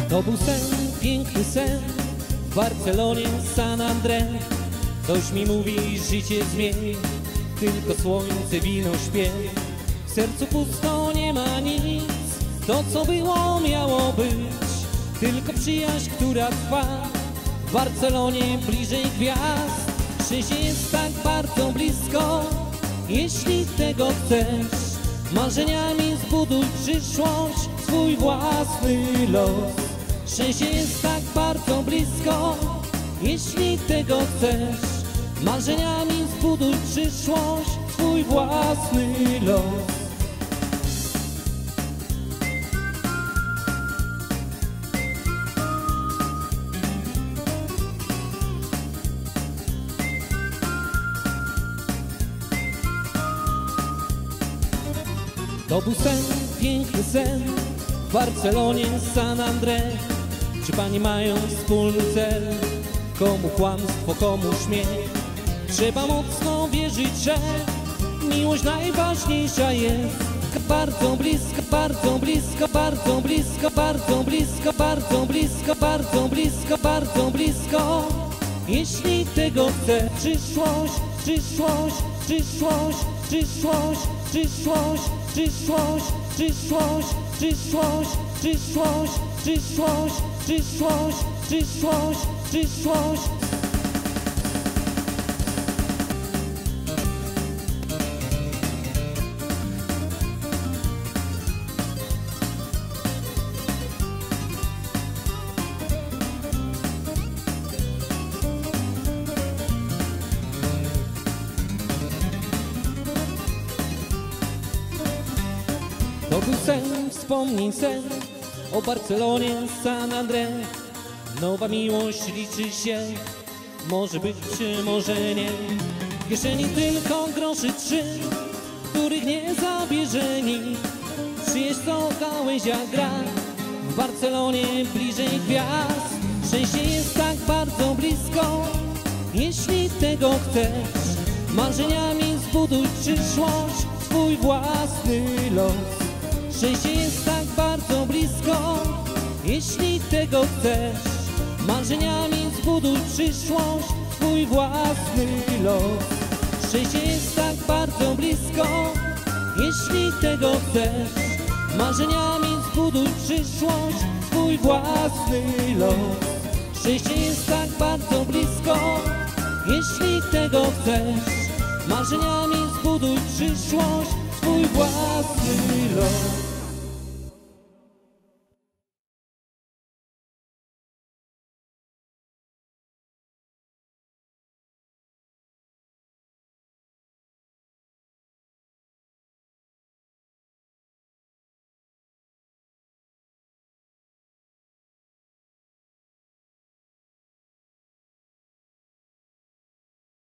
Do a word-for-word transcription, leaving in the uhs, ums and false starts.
To był sen, piękny sen w Barcelonie, San André. Ktoś mi mówi, życie zmieni, tylko słońce, wino, śpiew. W sercu pusto, nie ma nic, to co było miało być. Tylko przyjaźń, która trwa w Barcelonie bliżej gwiazd. Szczęście jest tak bardzo blisko, jeśli tego chcesz. Marzeniami zbuduj przyszłość, swój własny los. Szczęście jest tak bardzo blisko, jeśli tego chcesz. Marzeniami zbuduj przyszłość, swój własny los. To był sen, piękny sen w Barcelonie, San André. Czy pani mają wspólny cel? Komu kłamstwo, komu śmiech? Trzeba mocno wierzyć, że miłość najważniejsza jest. Bardzo blisko, bardzo blisko, bardzo blisko, bardzo blisko, bardzo blisko, bardzo blisko, bardzo blisko. Jeśli tego chce przyszłość, przyszłość, przyszłość, przyszłość, przyszłość, przyszłość, przyszłość, przyszłość, przyszłość, przyszłość, przyszłość, przyszłość, przyszłość. To był sen, wspomnień sen o Barcelonie, San André. Nowa miłość liczy się, może być czy może nie. W kieszeni tylko groszy trzy, których nie zabierze nikt. Przyjeźdź co gałęzia gra w Barcelonie bliżej gwiazd. Szczęście jest tak bardzo blisko, jeśli tego chcesz. Marzeniami zbuduj przyszłość, swój własny los. Szczęście jest tak bardzo blisko, jeśli tego chcesz. Marzeniami zbuduj przyszłość, swój własny los. Szczęście jest tak bardzo blisko, jeśli tego chcesz. Marzeniami zbuduj przyszłość, swój własny los. Szczęście jest tak bardzo blisko, jeśli tego chcesz. Marzeniami zbuduj przyszłość, swój własny los.